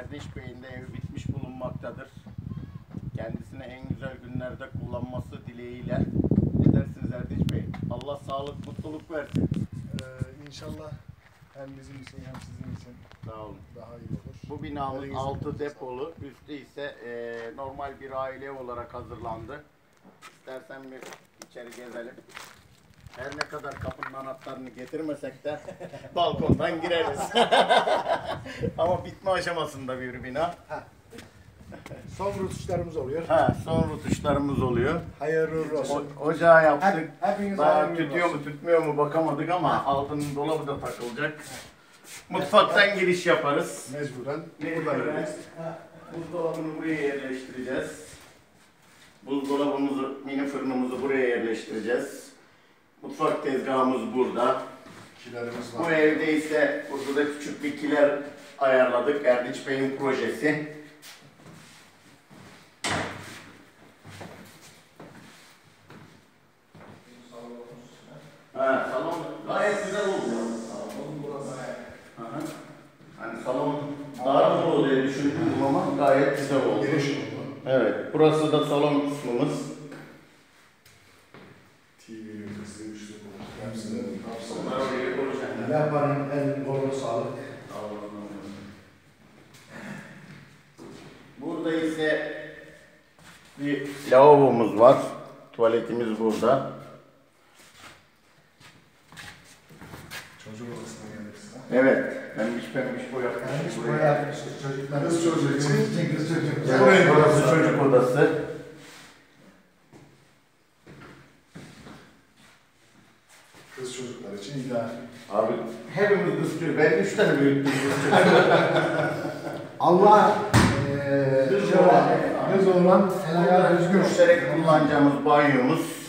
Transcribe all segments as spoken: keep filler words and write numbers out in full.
Erdinç Bey'in de evi bitmiş bulunmaktadır. Kendisine en güzel günlerde kullanması dileğiyle. Ne dersiniz Erdinç Bey? Allah sağlık, mutluluk versin. Ee, inşallah hem bizim için hem sizin için Sağ olun. daha iyi olur. Bu binamız altı depolu, üstü ise e, normal bir aile olarak hazırlandı. İstersen bir içeri gezelim. Her ne kadar kapının anahtarını getirmesek de balkondan gireriz. Ama bitme aşamasında bir bina. Son rutuşlarımız oluyor. Ha, son rutuşlarımız oluyor. Hayırlı olsun. O, ocağı yaptık. Hep, hepiniz Daha hayırlı tütüyor olsun. mu tutmuyor mu bakamadık ama altının dolabı da takılacak. Mutfaktan giriş yaparız. Mecburen. Mecburen. Buzdolabını buraya yerleştireceğiz. Buzdolabımızı, mini fırınımızı buraya yerleştireceğiz. Mutfak tezgahımız burada. Kilerimiz Bu var. evde ise burada da küçük bir kiler ayarladık. Erdinç Bey'in projesi. Ha, salon gayet güzel oldu. Salon burası. Hı hı. Hani salon dar mı olur diye düşündüm ama gayet güzel oldu. Giriş oldu. Evet, burası da salon kısmımız. T V ünitesi, üçlü koltuk, hepsini Onlar kapsam. oraya konuşanlar. Yapanın elini kolunu sağlık. Burada ise bir lavabomuz var. Tuvaletimiz burada. Çocuk odasına geldik size. Evet, pembiş pembiş boya. Hiç buraya yapmıştık çocuklar. Kız çocuğu için. Kız çocuğu. Evet, burası çocuk odası. Kız çocuklar için ideal. Abi hepimiz kız çocuğu. Ben üç tane büyüttüm kız çocuğu. Allah eee Kız şey olan, kız olan el ayağı düzgün. Müşterek kullanacağımız banyomuz.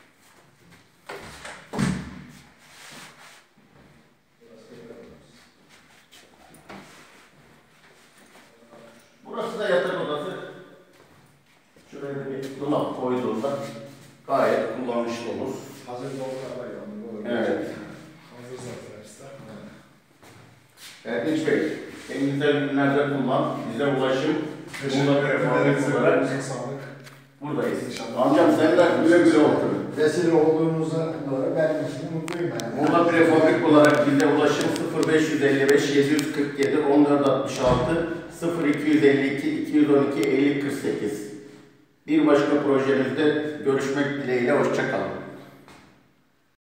Burası da yatak odası. Şuraya da bir dolap koyduğunda gayet kullanışlı olur. Hazır dolaplar var yani. Evet. Hazır zaten hepsi. Erdinç Bey, en güzel günlerde kullan, bize ulaşım. Muğla Prefabrik olarak Sağlık. buradayız. İnşallah. Amcam sen de güle güle otur. Vesile olduğunuza dolayı ben için mutluyum yani. Muğla Prefabrik olarak bize ulaşım sıfır beş yüz elli beş yedi yüz kırk yedi on dört altmış altı sıfır iki yüz elli iki iki yüz on iki elli kırk sekiz. Bir başka projemizde görüşmek dileğiyle, hoşça kalın.